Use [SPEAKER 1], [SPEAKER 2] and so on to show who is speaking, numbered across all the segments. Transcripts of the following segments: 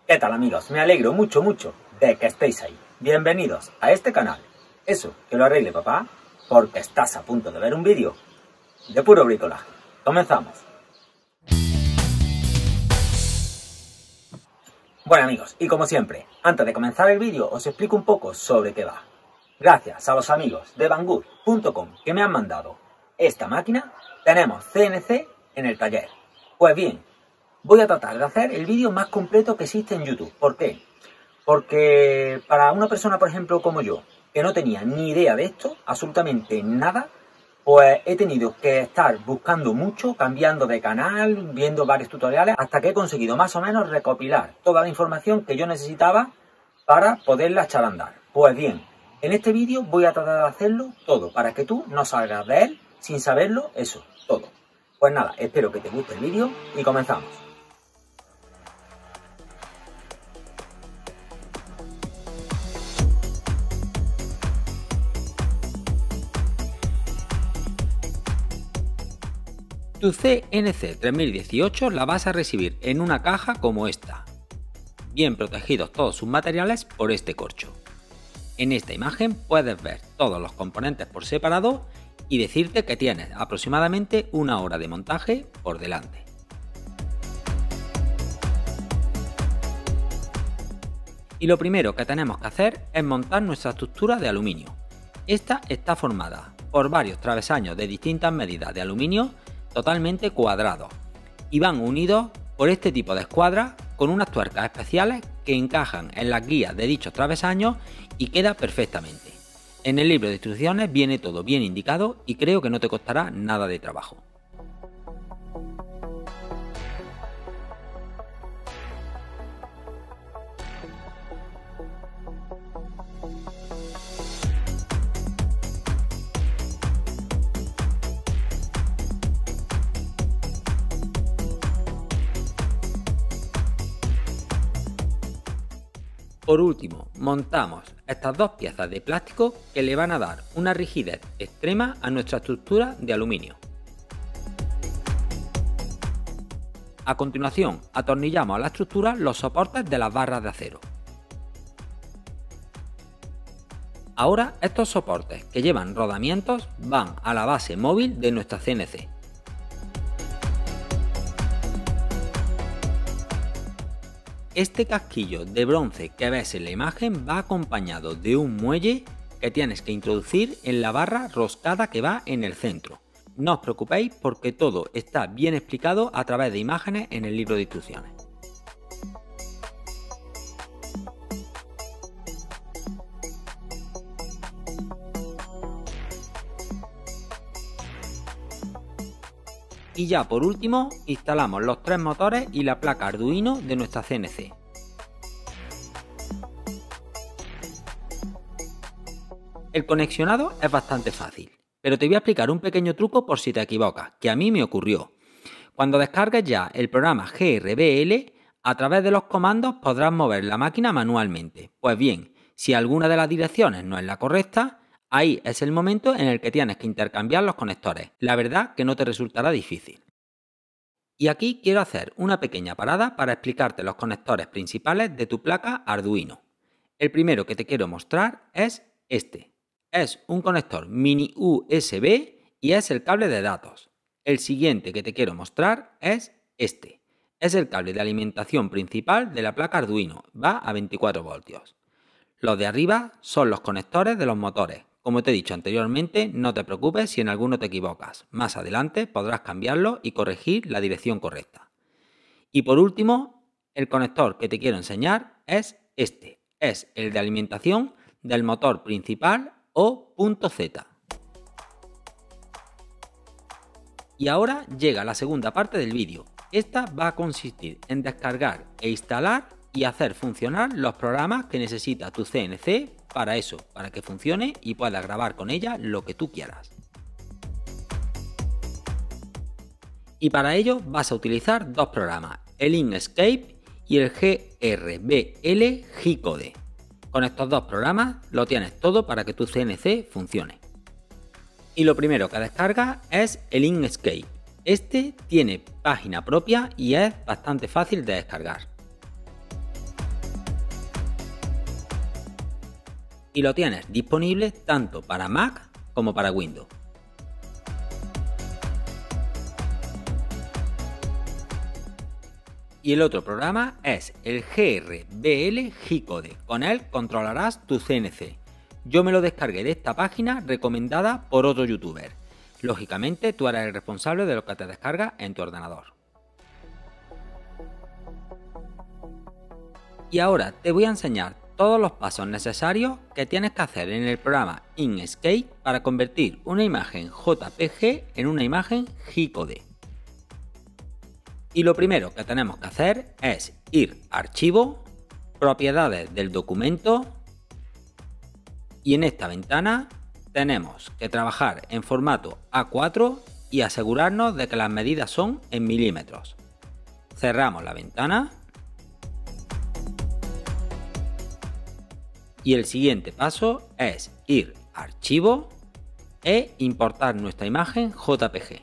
[SPEAKER 1] ¿Qué tal, amigos? Me alegro mucho de que estéis ahí. Bienvenidos a este canal. Eso, que lo arregle papá, porque estás a punto de ver un vídeo de puro bricolaje. Comenzamos. Bueno, amigos, y como siempre, antes de comenzar el vídeo os explico un poco sobre qué va. Gracias a los amigos de Banggood.com que me han mandado esta máquina, tenemos CNC en el taller. Pues bien, voy a tratar de hacer el vídeo más completo que existe en YouTube. ¿Por qué? Porque para una persona, por ejemplo, como yo, que no tenía ni idea de esto, absolutamente nada, pues he tenido que estar buscando mucho, cambiando de canal, viendo varios tutoriales, hasta que he conseguido más o menos recopilar toda la información que yo necesitaba para poderla echar a andar. Pues bien, en este vídeo voy a tratar de hacerlo todo, para que tú no salgas de él sin saberlo, eso, todo. Pues nada, espero que te guste el vídeo y comenzamos. Tu CNC 3018 la vas a recibir en una caja como esta, bien protegidos todos sus materiales por este corcho. En esta imagen puedes ver todos los componentes por separado y decirte que tienes aproximadamente una hora de montaje por delante. Y lo primero que tenemos que hacer es montar nuestra estructura de aluminio. Esta está formada por varios travesaños de distintas medidas de aluminio totalmente cuadrados y van unidos por este tipo de escuadras con unas tuercas especiales que encajan en las guías de dichos travesaños y queda perfectamente. En el libro de instrucciones viene todo bien indicado y creo que no te costará nada de trabajo. Por último, montamos estas dos piezas de plástico que le van a dar una rigidez extrema a nuestra estructura de aluminio. A continuación, atornillamos a la estructura los soportes de las barras de acero. Ahora estos soportes que llevan rodamientos van a la base móvil de nuestra CNC. Este casquillo de bronce que ves en la imagen va acompañado de un muelle que tienes que introducir en la barra roscada que va en el centro. No os preocupéis porque todo está bien explicado a través de imágenes en el libro de instrucciones. Y ya por último, instalamos los tres motores y la placa Arduino de nuestra CNC. El conexionado es bastante fácil, pero te voy a explicar un pequeño truco por si te equivocas, que a mí me ocurrió. Cuando descargues ya el programa GRBL, a través de los comandos podrás mover la máquina manualmente. Pues bien, si alguna de las direcciones no es la correcta, ahí es el momento en el que tienes que intercambiar los conectores. La verdad que no te resultará difícil. Y aquí quiero hacer una pequeña parada para explicarte los conectores principales de tu placa Arduino. El primero que te quiero mostrar es este. Es un conector mini USB y es el cable de datos. El siguiente que te quiero mostrar es este. Es el cable de alimentación principal de la placa Arduino. Va a 24 voltios. Los de arriba son los conectores de los motores. Como te he dicho anteriormente, no te preocupes si en alguno te equivocas. Más adelante podrás cambiarlo y corregir la dirección correcta. Y por último, el conector que te quiero enseñar es este. Es el de alimentación del motor principal o punto Z. Y ahora llega la segunda parte del vídeo. Esta va a consistir en descargar e instalar y hacer funcionar los programas que necesita tu CNC para eso, para que funcione y puedas grabar con ella lo que tú quieras. Y para ello vas a utilizar dos programas, el Inkscape y el GRBL G-Code. Con estos dos programas lo tienes todo para que tu CNC funcione. Y lo primero que descarga es el Inkscape. Este tiene página propia y es bastante fácil de descargar. y lo tienes disponible tanto para Mac como para Windows. Y el otro programa es el GRBL G-Code. Con él controlarás tu CNC. Yo me lo descargué de esta página recomendada por otro youtuber. Lógicamente, tú eres el responsable de lo que te descargas en tu ordenador. Y ahora te voy a enseñar todos los pasos necesarios que tienes que hacer en el programa Inkscape para convertir una imagen JPG en una imagen G-Code. Y lo primero que tenemos que hacer es ir a Archivo, Propiedades del documento, y en esta ventana tenemos que trabajar en formato A4 y asegurarnos de que las medidas son en milímetros. Cerramos la ventana. Y el siguiente paso es ir a Archivo e importar nuestra imagen JPG.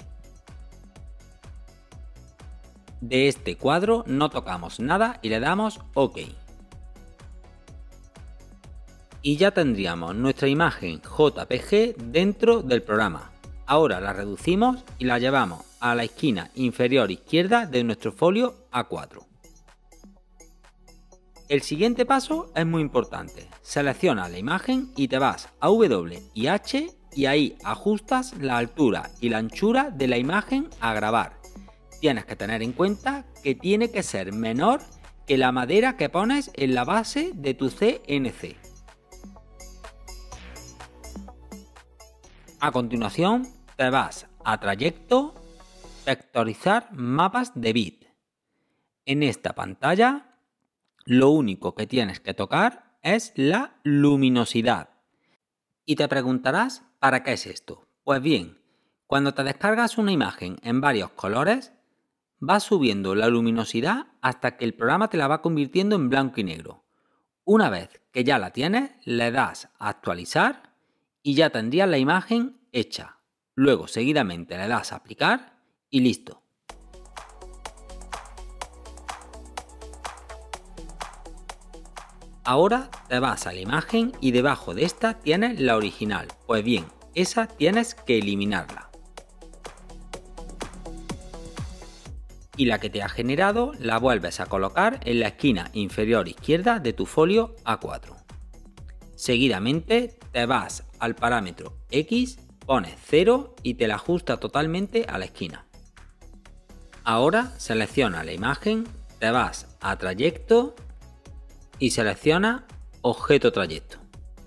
[SPEAKER 1] De este cuadro no tocamos nada y le damos OK. Y ya tendríamos nuestra imagen JPG dentro del programa. Ahora la reducimos y la llevamos a la esquina inferior izquierda de nuestro folio A4. El siguiente paso es muy importante. Selecciona la imagen y te vas a W y H y ahí ajustas la altura y la anchura de la imagen a grabar. Tienes que tener en cuenta que tiene que ser menor que la madera que pones en la base de tu CNC. A continuación te vas a Trayecto, Vectorizar mapas de bit. En esta pantalla lo único que tienes que tocar es la luminosidad. Y te preguntarás, ¿para qué es esto? Pues bien, cuando te descargas una imagen en varios colores, vas subiendo la luminosidad hasta que el programa te la va convirtiendo en blanco y negro. Una vez que ya la tienes, le das a actualizar y ya tendrías la imagen hecha. Luego seguidamente le das a aplicar y listo. Ahora te vas a la imagen y debajo de esta tienes la original. Pues bien, esa tienes que eliminarla. Y la que te ha generado la vuelves a colocar en la esquina inferior izquierda de tu folio A4. Seguidamente te vas al parámetro X, pones 0 y te la ajusta totalmente a la esquina. Ahora selecciona la imagen, te vas a Trayecto y selecciona Objeto Trayecto.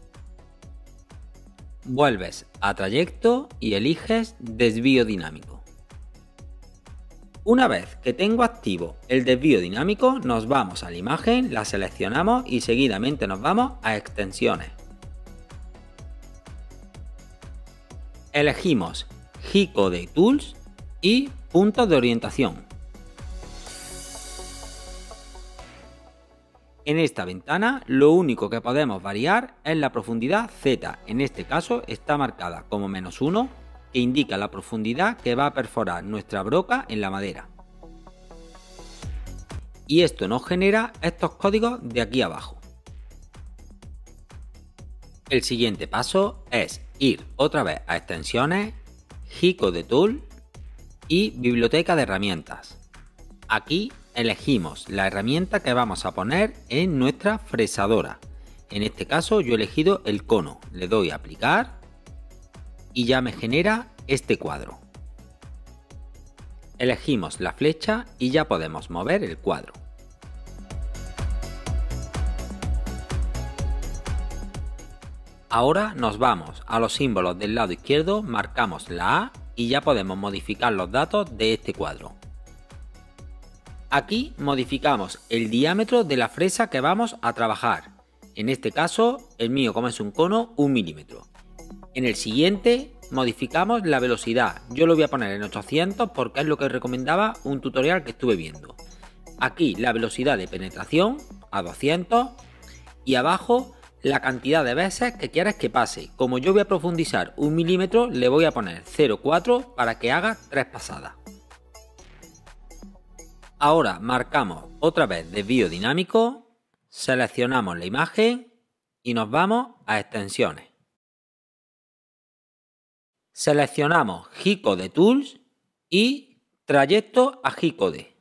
[SPEAKER 1] Vuelves a Trayecto y eliges Desvío Dinámico. Una vez que tengo activo el desvío dinámico, nos vamos a la imagen, la seleccionamos y seguidamente nos vamos a Extensiones. Elegimos G-Code Tools y Puntos de orientación. En esta ventana lo único que podemos variar es la profundidad Z, en este caso está marcada como -1, que indica la profundidad que va a perforar nuestra broca en la madera. Y esto nos genera estos códigos de aquí abajo. El siguiente paso es ir otra vez a Extensiones, G-Code Tool y Biblioteca de herramientas. Aquí elegimos la herramienta que vamos a poner en nuestra fresadora. En este caso yo he elegido el cono, le doy a aplicar y ya me genera este cuadro. Elegimos la flecha y ya podemos mover el cuadro. Ahora nos vamos a los símbolos del lado izquierdo, marcamos la A y ya podemos modificar los datos de este cuadro. Aquí modificamos el diámetro de la fresa que vamos a trabajar. En este caso, el mío, como es un cono, 1 milímetro. En el siguiente modificamos la velocidad. Yo lo voy a poner en 800 porque es lo que recomendaba un tutorial que estuve viendo. Aquí la velocidad de penetración a 200 y abajo la cantidad de veces que quieres que pase. Como yo voy a profundizar 1 milímetro, le voy a poner 0,4 para que haga 3 pasadas. Ahora marcamos otra vez desvío dinámico, seleccionamos la imagen y nos vamos a extensiones. Seleccionamos G-Code Tools y trayecto a G-Code.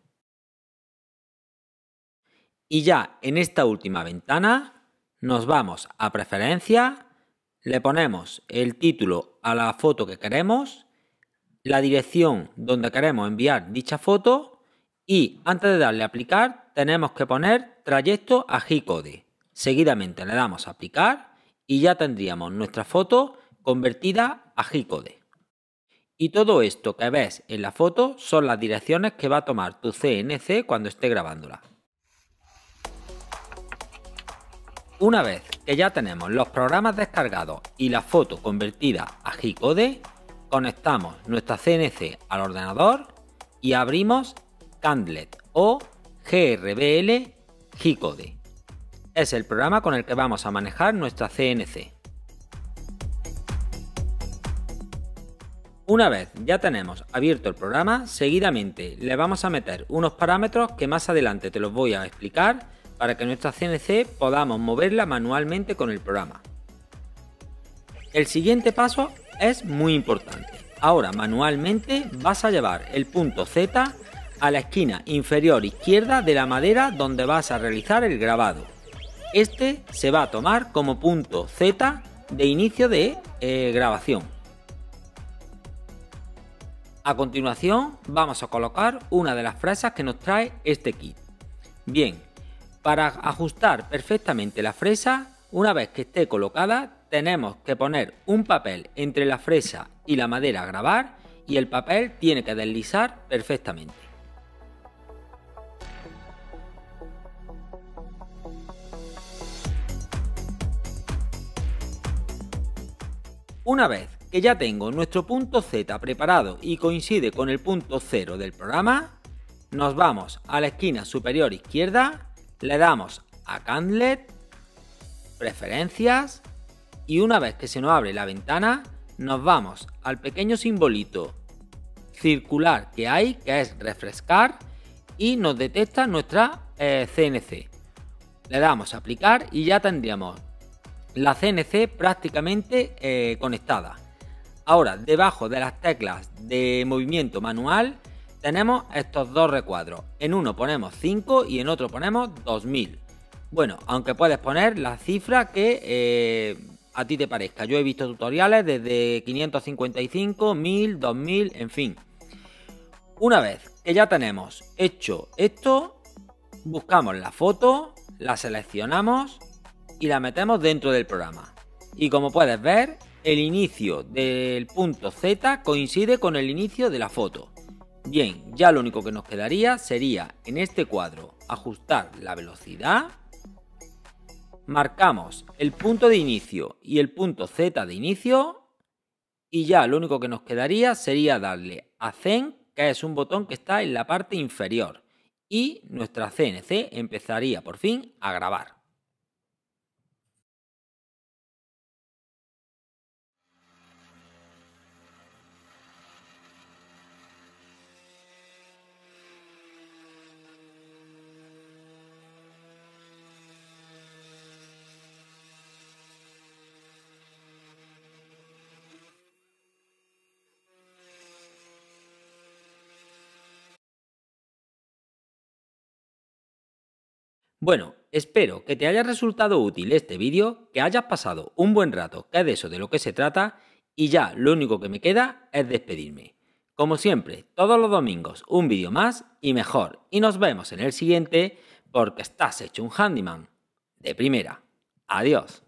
[SPEAKER 1] Y ya en esta última ventana nos vamos a preferencias, le ponemos el título a la foto que queremos, la dirección donde queremos enviar dicha foto y antes de darle a aplicar tenemos que poner trayecto a G-Code. Seguidamente le damos a aplicar y ya tendríamos nuestra foto convertida a G-Code. Y todo esto que ves en la foto son las direcciones que va a tomar tu CNC cuando esté grabándola. Una vez que ya tenemos los programas descargados y la foto convertida a G-Code, conectamos nuestra CNC al ordenador y abrimos Candlet o GRBL G-Code. Es el programa con el que vamos a manejar nuestra CNC. Una vez ya tenemos abierto el programa, seguidamente le vamos a meter unos parámetros que más adelante te los voy a explicar para que nuestra CNC podamos moverla manualmente con el programa. El siguiente paso es muy importante. Ahora manualmente vas a llevar el punto Z a la esquina inferior izquierda de la madera donde vas a realizar el grabado. Este se va a tomar como punto Z de inicio de grabación. A continuación vamos a colocar una de las fresas que nos trae este kit. Bien, para ajustar perfectamente la fresa, una vez que esté colocada, tenemos que poner un papel entre la fresa y la madera a grabar y el papel tiene que deslizar perfectamente. Una vez que ya tengo nuestro punto Z preparado y coincide con el punto 0 del programa, nos vamos a la esquina superior izquierda, le damos a Candlet, preferencias y una vez que se nos abre la ventana, nos vamos al pequeño simbolito circular que hay, que es refrescar y nos detecta nuestra CNC. Le damos a aplicar y ya tendríamos la CNC prácticamente conectada. Ahora, debajo de las teclas de movimiento manual tenemos estos dos recuadros. En uno ponemos 5 y en otro ponemos 2000. Bueno, aunque puedes poner la cifra que a ti te parezca. Yo he visto tutoriales desde 555, 1000, 2000, en fin. Una vez que ya tenemos hecho esto, buscamos la foto, la seleccionamos y la metemos dentro del programa. Y como puedes ver, el inicio del punto Z coincide con el inicio de la foto. Bien, ya lo único que nos quedaría sería en este cuadro ajustar la velocidad. Marcamos el punto de inicio y el punto Z de inicio. Y ya lo único que nos quedaría sería darle a Zen, que es un botón que está en la parte inferior. Y nuestra CNC empezaría por fin a grabar. Bueno, espero que te haya resultado útil este vídeo, que hayas pasado un buen rato, que es de eso de lo que se trata, y ya lo único que me queda es despedirme. Como siempre, todos los domingos un vídeo más y mejor, y nos vemos en el siguiente porque estás hecho un handyman de primera. Adiós.